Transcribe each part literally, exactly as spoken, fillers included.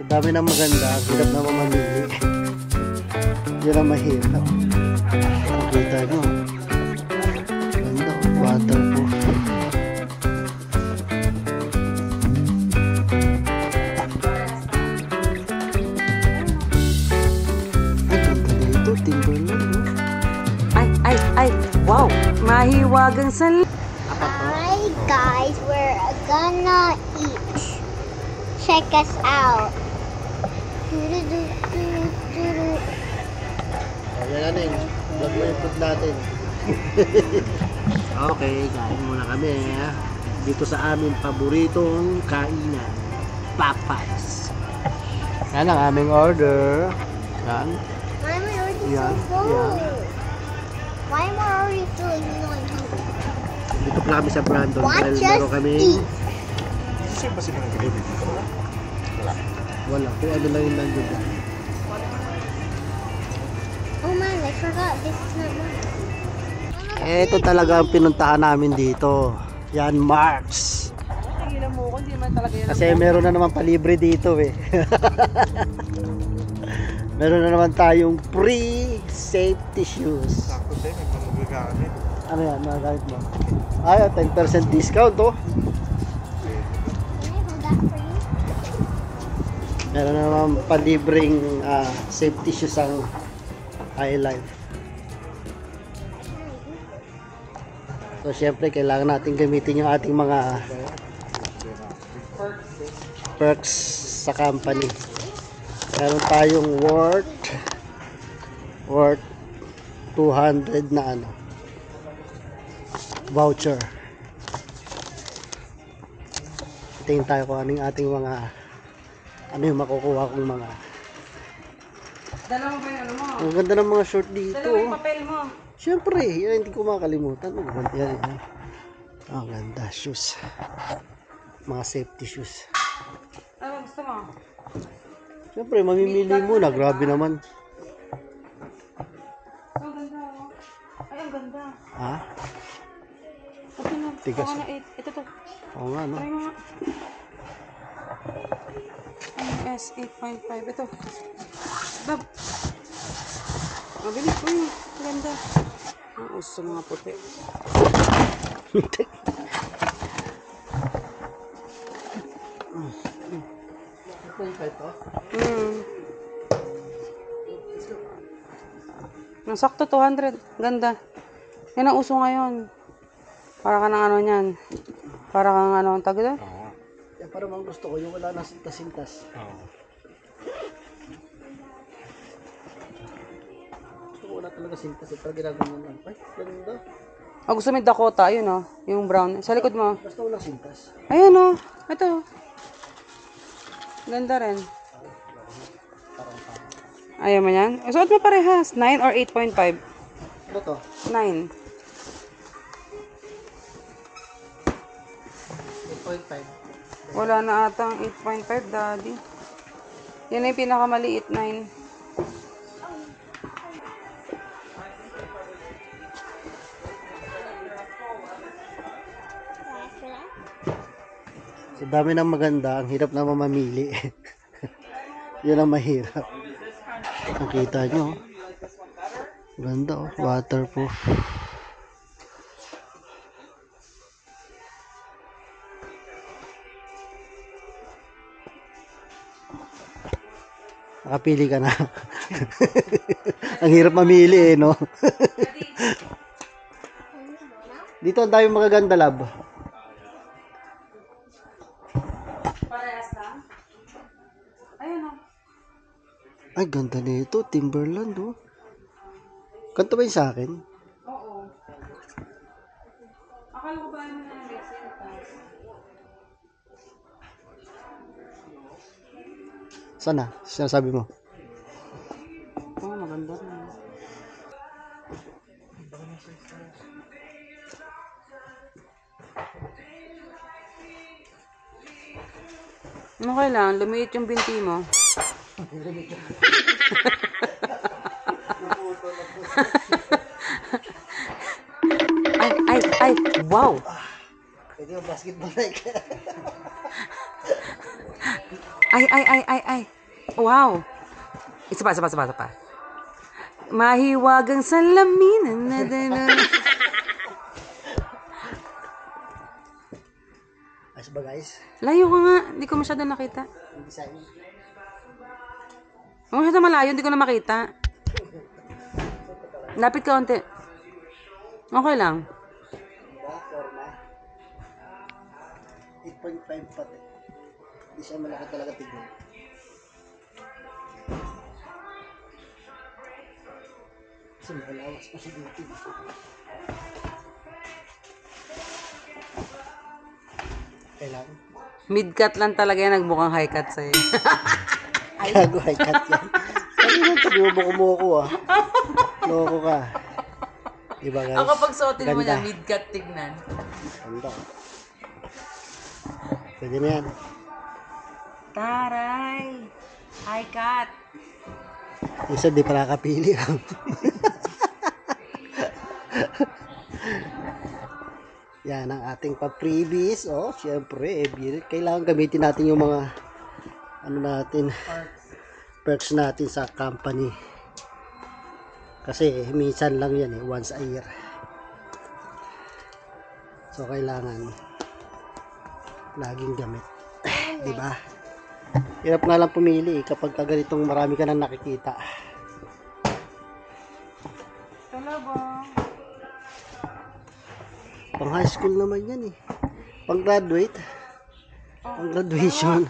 dami ng maganda, hirap na mamamili. Yun ang mahirap. Kita nyo. Ganda, waterproof. Ay, ganda dito. Timberland, no? Ay, ay, ay. Wow! Mahiwagang sa... Hi guys, we're gonna eat. Check us out. Ayan na rin. Vlog mo yung food natin. Okay, kain muna kami. Dito sa aming paboritong kainan. Popeyes. Yan ang aming order. Yan. Why am I already Yeah, so full? yeah. Why am I already feeling like Dito pala kami sa Brandon. Watch Dahil us meron kami... eat. Kasi ba si mga delivery dito? Wala. Wala. Kung ano lang yung nandun. Oh man, I forgot. This is not mine. Ito talaga ang pinuntahan namin dito. Yan, Marks. Tigilan mo ko, hindi man talaga yan. Kasi meron na naman palibre dito eh. Meron na naman tayong free safety shoes. Sakto tayo, may pamagagamit. Ano yan, magagamit mo? Ay, ten percent discount oh. Can I hold that for you? Meron na naman palibreng ah, safety shoes ang iLife. So, syempre, kailangan natin gamitin yung ating mga perks sa company. Meron tayong worth worth two hundred na ano voucher. Tingin tayo kung anong ating mga ano yung makukuha kong mga Dala mo ba yung ano mo? ang ganda ng mga short dito. Dala mo yung papel mo. Siyempre, yan hindi ko makalimutan. Ang ganda yan, yan. Ang ganda, shoes. Mga safety shoes. Ano gusto mo? Siyempre, mamimili muna. Grabe naman. Ang ganda oh. Ay, ang ganda. Ha? Okay na. Tigas. Oo nga na, eight. Ito to. Oo nga, no? Try mo nga. S eight point five. Ito. Bab. Mabilis ko yun. Ganda. Ang uso mga puti. Hmm. Nasakto two hundred. Ganda. Yan ang uso ngayon. Para ka ng ano niyan. Para kang ano ang tag doon. Oo. Yan, para mang gusto ko yung wala na sintas-sintas. Oo. Gusto ko wala talaga sintas. Eh, pero ginagawa lang. Ay, ganda. Ah, gusto mo yung Dakota. Yun oh. Yung brown. Sa likod mo. Basta walang sintas. Ayan oh. Ito. Ganda rin. Ayaw mo yan? Suot mo parehas. nine or eight point five? Ano to? nine. eight point five. Wala na atang eight point five, daddy. Yan na yung pinakamaliit, nine. Sa dami ng maganda, ang hirap na mamamili. Yun ang mahirap. Nakita nyo. Ganda oh, waterproof. Nakapili ka na. Ang hirap mamili eh, no? Dito ang dami magaganda, lab. Parehas lang? Ayun oh. Ay, ganda nito. Timberland, oh. Ganito ba yung sa akin? Oo. Akala ko ba naman na nag-sentas? Sana? Sinasabi mo? Oo, oh, maganda rin. Ano kailangan? Lumiit yung binti mo. ay, ay, ay! Wow! Pwede yung basketball like. Ay, ay, ay, ay, ay! Wow. Isa pa, isa pa, isa pa, isa pa. Mahiwagang salamin. Ayos ba guys? Layo ka nga. Hindi ko masyado nakita. Yung design. Huwag masyado malayo. Hindi ko na makita. Lapit ka onti. Okay lang. Diba? Forma. eight point five pati. Hindi siya malaki talaga tignan. Kasi malawas pa siya dito. Kailangan. Mid-cut lang talaga yan. Nagbukang high cut sa'yo. Gago, high cut yan. Sabi mo, sabi mo, buko-buko ah. Loko ka. Diba guys? Ako pag suotin mo Ganda. niya, mid-cut tignan. Ganda. Pwede na yan. Taray! High cut! Isa di pa nakapili. Yan ang ating pa-freebies. Oh, syempre, eh, kailangan gamitin natin yung mga ano natin, perks natin sa company. Kasi minsan lang yan eh, once a year. So kailangan laging gamit. Di ba? Hirap nga lang pumili kapag ganitong marami ka nang nakikita. Talaga. Pang high school naman yan eh. Pang graduate. Pang graduation.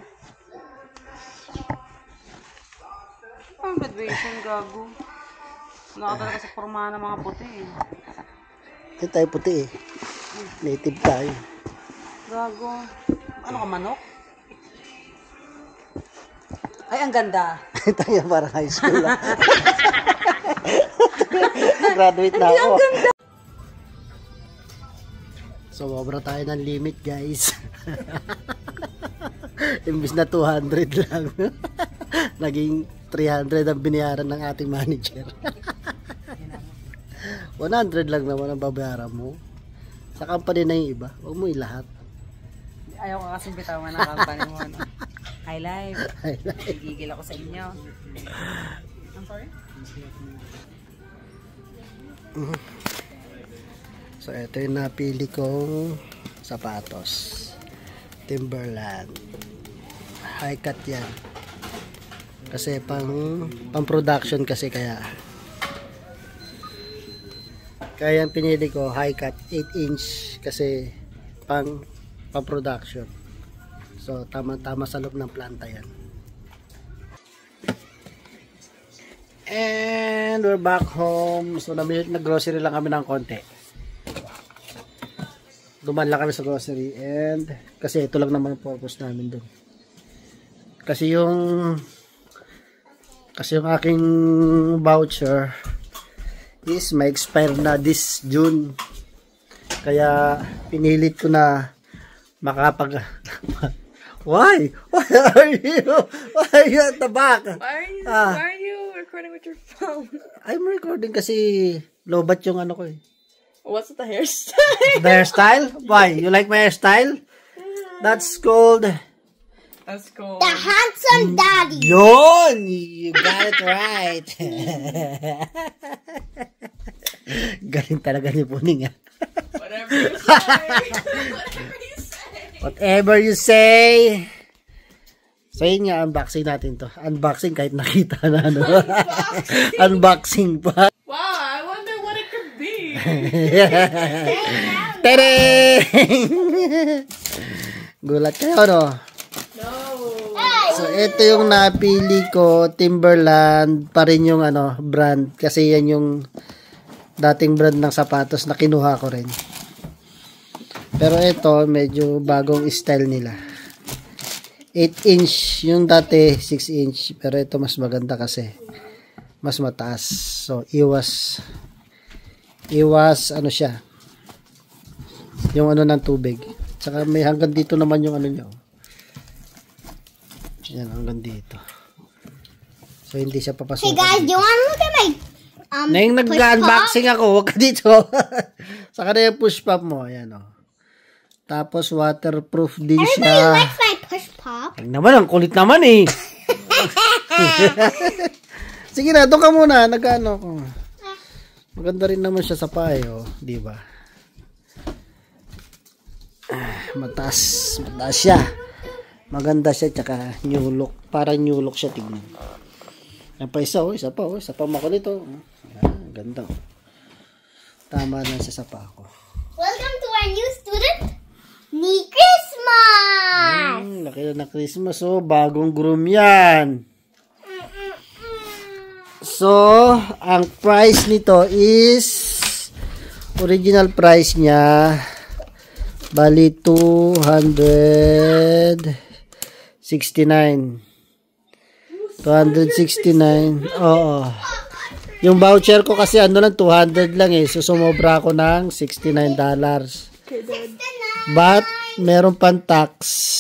Ang graduation, gago. Wala ka talaga sa forma ng mga puti eh. Ito tayo puti eh. Native tayo. Gago. Ano ka, manok? Ay, ang ganda. Tayo parang high school lang. Graduate na ako. So, mabra tayo ng limit guys. Imbis na two hundred lang. Naging three hundred ang binayaran ng ating manager. one hundred lang naman ang babayaran mo. Sa company na yung iba. Huwag mo ilahat. Ayaw ka kasing bitawan ng company mo. No? High life. Gigigil ako sa inyo. I'm sorry? So, ito yung napili kong sapatos. Timberland. High cut yan. Kasi pang, pang production kasi kaya. Kaya ang pinili ko, high cut, eight inch. Kasi pang, pang production. So, tama-tama sa loob ng planta yan. And we're back home. So, nag-grocery lang kami ng konti. Duman lang kami sa grocery. And, kasi ito lang naman ang purpose namin doon. Kasi yung, kasi yung aking voucher is may expire na this June. Kaya, pinilit ko na makapag... Why? Why are you? Why are you at the back? Why are you, Ah. why are you recording with your phone? I'm recording kasi lobat yung ano ko eh. What's with the hairstyle? The hairstyle? Why? You like my hairstyle? That's called... That's cool. The handsome daddy. Yun! You got it right. Galing talaga ni Puning ah. Whatever you say. Whatever you say. Whatever you say. So yun nga, unboxing natin to. Unboxing kahit nakita na ano. Unboxing pa. Wow, I wonder what it could be. Tereng! Gulat kayo, no? No. So, ito yung napili ko. Timberland. Pa rin yung ano, brand. Kasi yan yung dating brand ng sapatos na kinuha ko rin. Pero ito, medyo bagong style nila. eight inch. Yung dati, six inch. Pero ito mas maganda kasi. Mas mataas. So, iwas. Iwas, ano siya. Yung ano ng tubig. Tsaka may hanggang dito naman yung ano nyo. Yan, hanggang dito. So, hindi siya papasok. Hey guys, do you want to look at my um Na yung push nag-unboxing ako, huwag ka dito. Saka na yung push pop mo. Ayan o. Tapos waterproof din pop? Everybody siya. likes my push pop. Ay naman, ang kulit naman eh. Sige na, doon ka muna. Nag-ano ko. Maganda rin naman siya sa payo. Di ba? Ah, mataas. Mataas siya. Maganda siya. Tsaka new look. Parang new look siya. Tignan. Yan pa isa. Oh, isa pa. Oh. Isa pa makulit. Oh. Ah, ganda. Oh. Tama na siya sa pako. Welcome to our new student. Ni Christmas! Hmm, laki na na Christmas. Oh, bagong groom yan. So, ang price nito is original price niya bali two hundred sixty-nine. two hundred sixty-nine. Oo. Yung voucher ko kasi ano lang two hundred lang eh. So sumobra ako ng sixty-nine dollars. But meron pang tax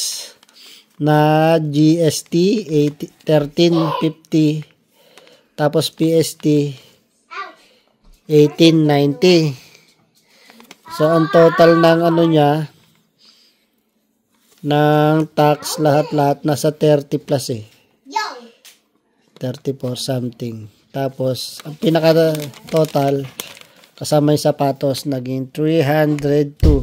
na G S T thirteen fifty. Tapos P S T eighteen ninety. So ang total ng ano niya ng tax lahat-lahat nasa thirty plus eh. thirty-four something. Tapos ang pinaka total kasama yung sapatos naging three hundred two.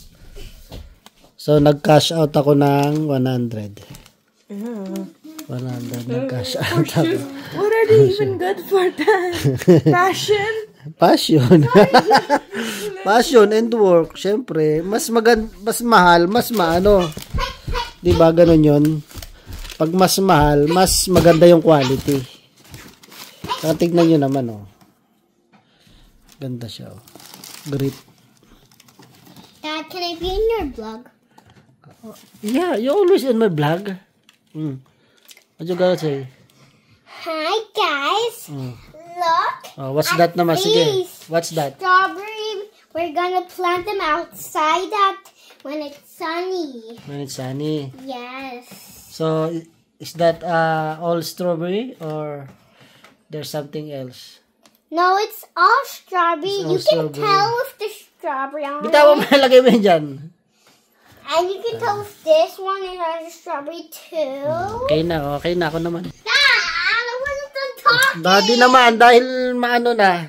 So nag-cash out ako ng one hundred. one hundred nag-cash out ako. What are they even good for that? Passion? Passion. Passion and work. Siyempre, mas magan mas mahal, mas maano. 'Di ba ganoon 'yon? Pag mas mahal, mas maganda yung quality. Saka tignan niyo naman oh. Ganda siya oh. Grip. Dad, can I be in your vlog? Yeah, you always in my vlog. Hmm. What you gotta say? Hi guys. Hmm. Look. Oh, what's that naman? Sige. these What's that? Strawberry. We're gonna plant them outside at when it's sunny. When it's sunny. Yes. So, is that uh, all strawberry or there's something else? No, it's all strawberry. It's all you can strawberry. tell if the strawberry on Bitaw mo, it. lagay mo yan dyan. And you can tell if this one is a strawberry too. Okay na, okay na ako naman. Dad, I wasn't done talking. Daddy naman, dahil maano na.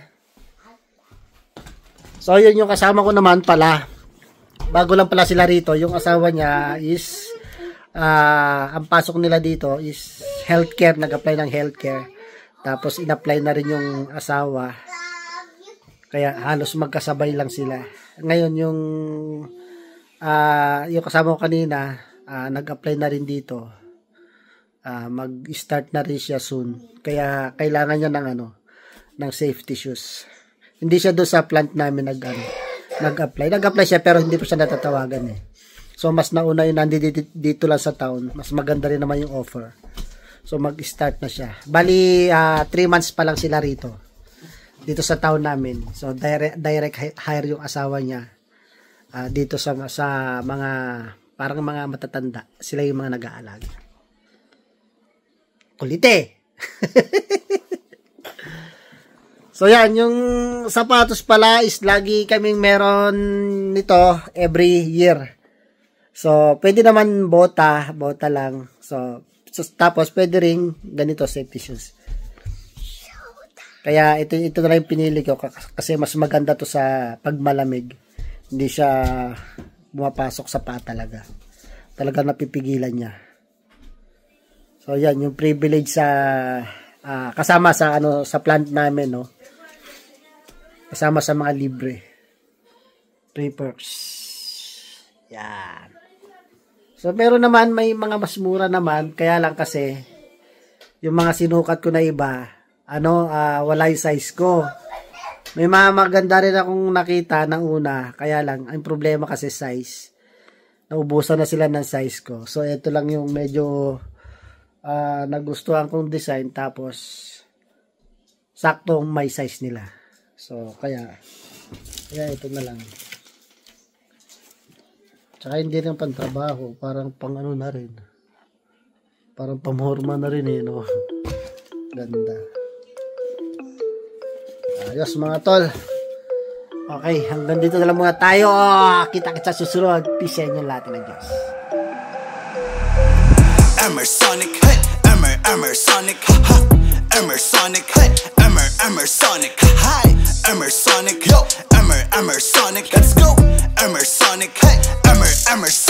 So, yun yung kasama ko naman pala. Bago lang pala sila rito, yung asawa niya is, uh, ang pasok nila dito is healthcare, nag-apply ng healthcare. Tapos, in-apply na rin yung asawa. Kaya, halos magkasabay lang sila. Ngayon, yung, uh, yung kasama ko kanina, uh, nag-apply na rin dito. Uh, mag-start na rin siya soon. Kaya, kailangan niya ng ano, ng safety shoes. Hindi siya doon sa plant namin nag, ano, nag-apply. Nag-apply siya pero hindi pa siya natatawagan eh. So, mas nauna yun nandito dito, dito lang sa town. Mas maganda rin naman yung offer. So, mag-start na siya. Bali, three uh, months pa lang sila rito. Dito sa town namin. So, direct, direct hire yung asawa niya. Uh, dito sa, sa mga, parang mga matatanda. Sila yung mga nag-aalaga. Kulite! So, yan. Yung sapatos pala is lagi kaming meron nito every year. So, pwede naman bota. Bota lang. So, so tapos pwede rin ganito safety shoes. Kaya ito, ito na lang yung pinili ko kasi mas maganda to sa pagmalamig. Hindi siya bumapasok sa paa talaga. Talagang napipigilan niya. So, yan. Yung privilege sa uh, kasama sa ano sa plant namin, no? Kasama sa mga libre. Free perks. Yan. So, meron naman, may mga mas mura naman. Kaya lang kasi, yung mga sinukat ko na iba, ano, uh, wala yung size ko. May mga maganda rin akong nakita ng una. Kaya lang, ang problema kasi size. Naubusan na sila ng size ko. So, ito lang yung medyo uh, nagustuhan kong design. Tapos, saktong may size nila. So, kaya, kaya ito na lang. Tsaka hindi rin pantrabaho. Parang pang ano na rin. Parang pamhorma na rin eh, no? Ganda. Ayos mga tol. Okay, hanggang dito na lang muna tayo. Kita-kita sa susunod. Peace sa inyo lahat ng Diyos. Emersonic, Emer, Emersonic. Emersonic, hey, Emer, Emersonic, hi, Emersonic, yo, Emer, Emersonic, let's go, Emersonic, hey, Emer, Emersonic.